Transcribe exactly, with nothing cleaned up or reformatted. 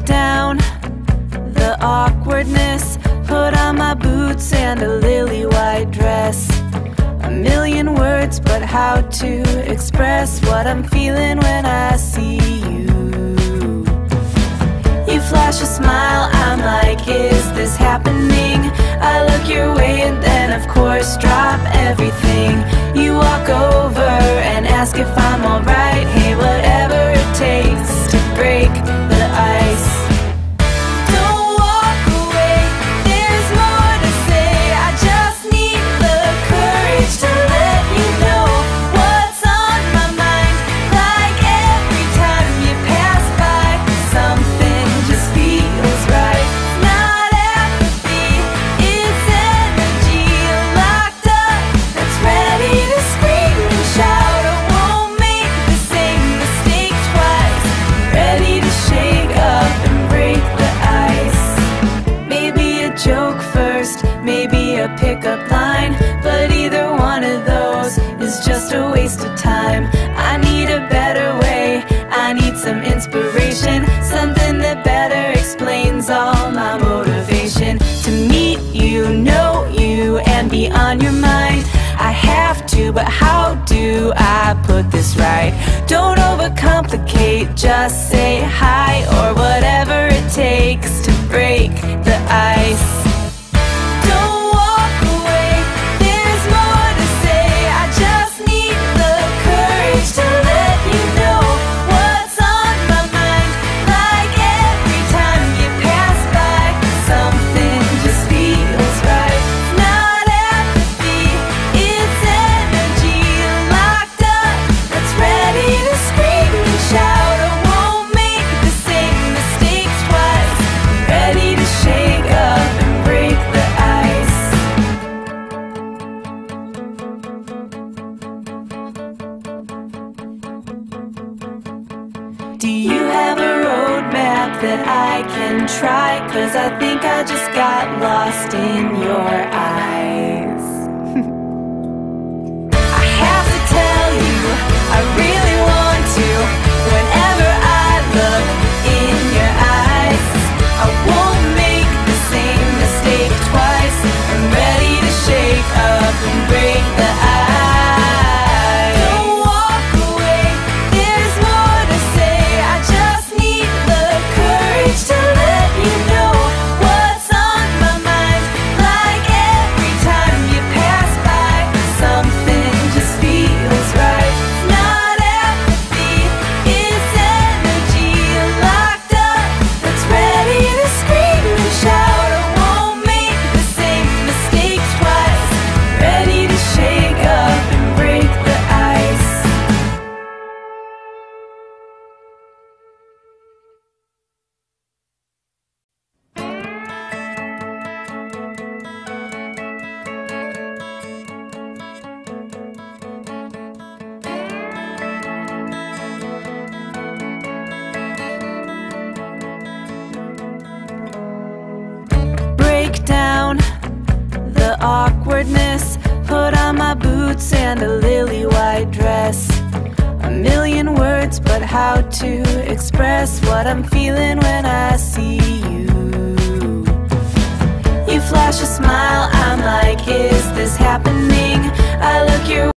down the awkwardness, put on my boots and a lily white dress. A million words, but how to express what I'm feeling when I see you. You flash a smile, I'm like, is this happening? I look your way and then of course drop everything. You walk over and ask if I'm alright. Hey, whatever it takes to break the ice. Don't walk away, there's more to say. I just need the courage to let you know what's on my mind. Like every time you pass by, something just feels right. Not apathy, it's energy locked up that's ready to scream and shout. I won't make the same mistake twice. I'm ready to shake up and break the ice. Maybe a joke first, maybe a pickup line, but either one of those is just a waste of time. I need a better way, I need some inspiration, something that better explains all my motivation. To meet you, know you, and be on your mind. I have to, but how do I put this right? Don't overcomplicate, just say hi or whatever it takes to break the ice. Don't walk away, there's more to say. I just need the courage to let you know what's on my mind. Like every time you pass by, something just feels right. Not apathy, it's energy locked up that's ready to scream and shout. I won't make the same mistake twice. I'm ready to shake up and break the ice. Do you have a roadmap that I can try? 'Cause I think I just got lost in your eyes. I have to tell you, I really want to. Whenever I look in your eyes, I won't make the same mistake twice. I'm ready to shake up and break the ice. Don't walk away, there's more to say. I just need the courage to let you know what's on my mind. Like every time you pass by, something just feels right. Not apathy, it's energy locked up that's ready to scream and shout. I won't make the same mistake twice. Ready to shake up and break the ice. Break down the awkwardness, put on my boots and a lily white dress. A million words, but how to express what I'm feeling when I see you. You flash a smile, I'm like, is this happening? I look your